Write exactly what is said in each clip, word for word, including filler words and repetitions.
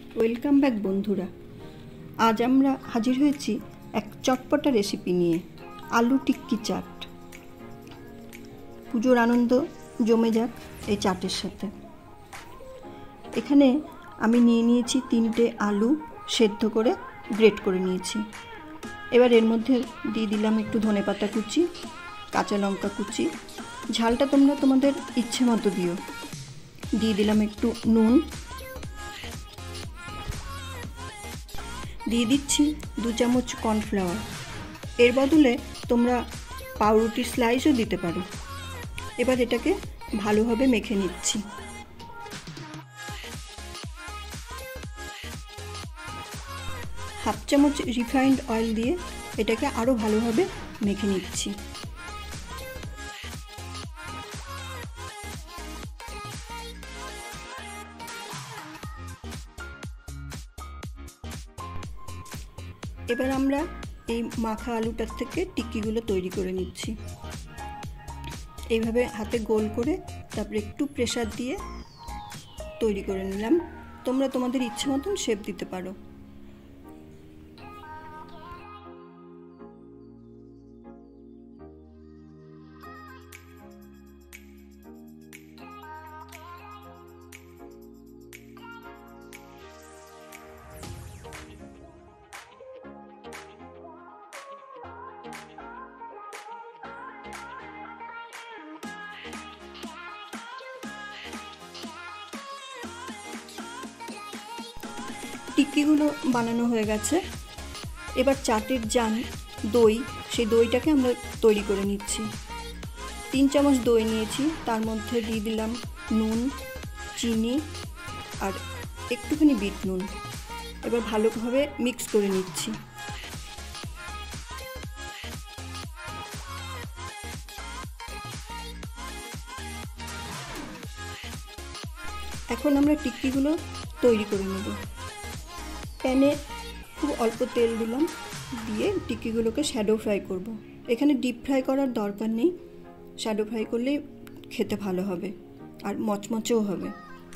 Welcome back বন্ধুরা। আজ আমরা হাজির হয়েছি এক চটপটা রেসিপি নিয়ে, আলু টিক্কি চাট। পুজোর আনন্দ জমে যাক এই চাটের সাথে। এখানে আমি নিয়ে নিয়েছি তিনটে আলু, সেদ্ধ করে গ্রেট করে নিয়েছি। এবার এর মধ্যে দিয়ে দিলাম একটু ধনেপাতা কুচি, কাঁচা লঙ্কা কুচি, ঝালটা তোমরা তোমাদের ইচ্ছে মতো দিও। দিয়ে দিলাম একটু নুন, দিয়ে দিচ্ছি দু চামচ কর্নফ্লাওয়ার। এর বদলে তোমরা পাউরুটির স্লাইসও দিতে পারো। এবার এটাকে ভালোভাবে মেখে নিচ্ছি। হাফ চামচ রিফাইন্ড অয়েল দিয়ে এটাকে আরও ভালোভাবে মেখে নিচ্ছি। এবার আমরা এই মাখা আলুটার থেকে টিক্কিগুলো তৈরি করে নিচ্ছি। এইভাবে হাতে গোল করে তারপরে একটু প্রেসার দিয়ে তৈরি করে নিলাম। তোমরা তোমাদের ইচ্ছে মতন শেপ দিতে পারো। টিক্কিগুলো বানানো হয়ে গেছে। এবার চাটের জান দই, সেই দইটাকে আমরা তৈরি করে নিচ্ছি। তিন চামচ দই নিয়েছি, তার মধ্যে দিয়ে দিলাম নুন, চিনি আর একটুখানি বিট নুন। এবার ভালোভাবে মিক্স করে নিচ্ছি। এখন আমরা টিক্কিগুলো তৈরি করে নেব। প্যানে খুব অল্প তেল দিলাম, দিয়ে টিক্কিগুলোকে শ্যাডো ফ্রাই করব। এখানে ডিপ ফ্রাই করার দরকার নেই, শ্যাডো ফ্রাই করলেই খেতে ভালো হবে আর মচমচেও হবে।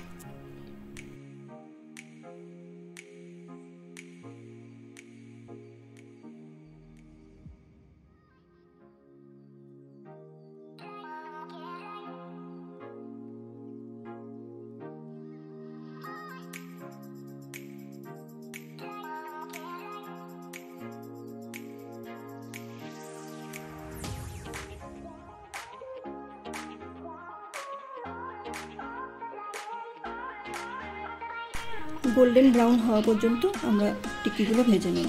গোল্ডেন ব্রাউন হওয়া পর্যন্ত আমরা টিক্কিগুলো ভেজে নেব।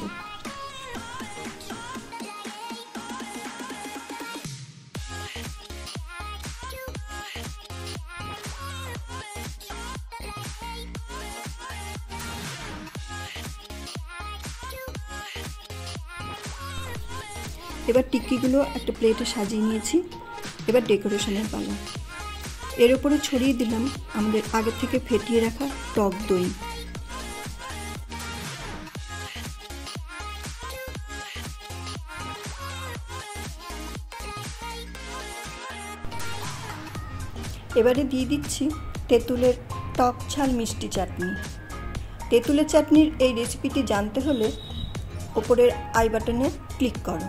এবার টিক্কিগুলো একটা প্লেটে সাজিয়ে নিয়েছি। এবার ডেকোরেশনের পালা। এর উপরে ছড়িয়ে দিলাম আমাদের আগে থেকে ফেটিয়ে রাখা টক দই। এবারে দিয়ে দিচ্ছি তেঁতুলের টক ঝাল মিষ্টি চাটনি। তেঁতুলের চাটনির এই রেসিপিটি জানতে হলে ওপরের আই বাটনে ক্লিক করো।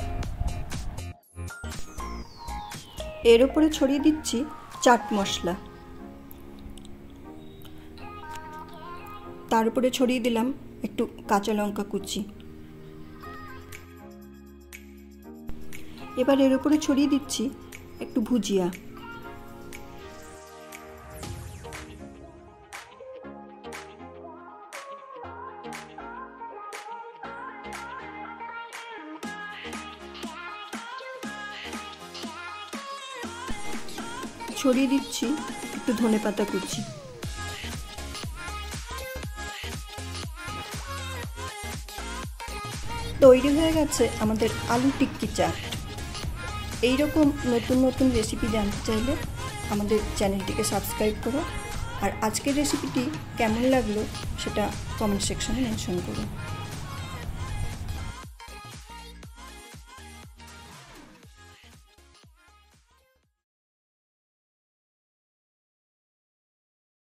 এর উপরে ছড়িয়ে দিচ্ছি চাট মশলা। তার উপরে ছড়িয়ে দিলাম একটু কাঁচা লঙ্কা কুচি। এবার এর উপরে ছড়িয়ে দিচ্ছি একটু ভুজিয়া। ছড়িয়ে দিচ্ছি একটু ধনেপাতা কুচি। তৈরি হয়ে গেছে আমাদের আলু টিক্কি চাট। এইরকম নতুন নতুন রেসিপি জানতে চাইলে আমাদের চ্যানেলটিকে সাবস্ক্রাইব করো। আর আজকের রেসিপিটি কেমন লাগলো সেটা কমেন্ট সেকশনে মেনশন করো।